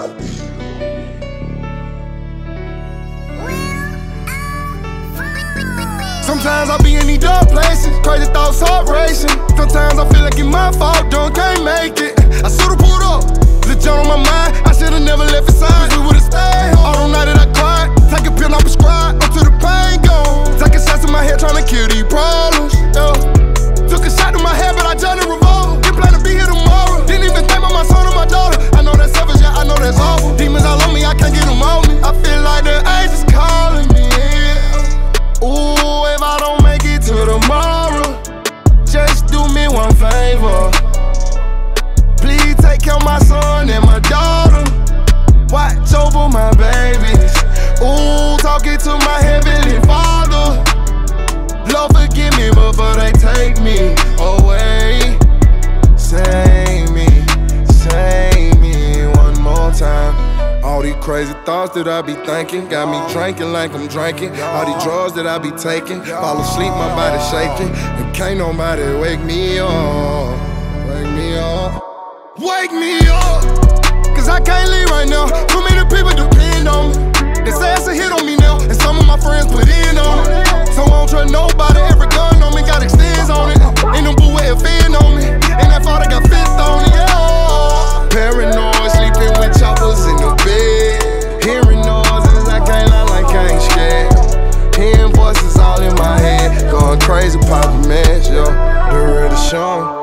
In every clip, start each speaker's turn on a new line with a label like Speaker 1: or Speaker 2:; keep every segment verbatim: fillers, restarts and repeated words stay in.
Speaker 1: Sometimes I be in these dark places, crazy thoughts, heart racing. Sometimes I feel like it's my fault, done can't make it. I should've pulled up, the joint on my mind, I should've never left it side. We would've stayed home. All them night that I cried, take a pill, I prescribe, until the pain gone. Taking shots in my head, trying to kill these problems, yeah. Took a shot to my head, but I just a revolver. Didn't plan to be here tomorrow, didn't even think about my son or my daughter. I know that's selfish, yeah, I know that's awful. Demons all on me, I can't get them on me. I feel like the angels calling me, yeah. Ooh, if I don't make it to tomorrow, just do me one favor. Please take care of my son and my daughter. Watch over my babies. Ooh, talking to my heavenly Father. Lord, forgive me before they take me away. Save me, save me one more time. All these crazy thoughts that I be thinking got me drinking like I'm drinking. All these drugs that I be taking, fall asleep, my body shaking, and can't nobody wake me up. Wake me up. Wake me up, cause I can't leave right now. Too many people depend on me. They say it's a hit on me now, and some of my friends put in on it. So I don't trust nobody, every gun on me got extends on it. Ain't no boo way offend on me, and that father got fifth on it, yeah. Paranoid, sleeping with choppers in the bed. Hearing noises, I can't lie like I ain't scared. Hearing voices all in my head, going crazy, popping meds, yo. The real Deshaun.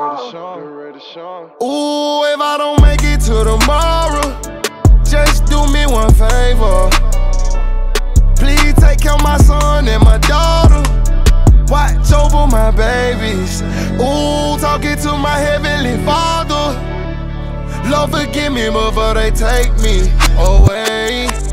Speaker 1: Ooh, if I don't make it to tomorrow, just do me one favor. Please take care of my son and my daughter. Watch over my babies. Ooh, talking to my heavenly Father. Lord, forgive me before they take me away.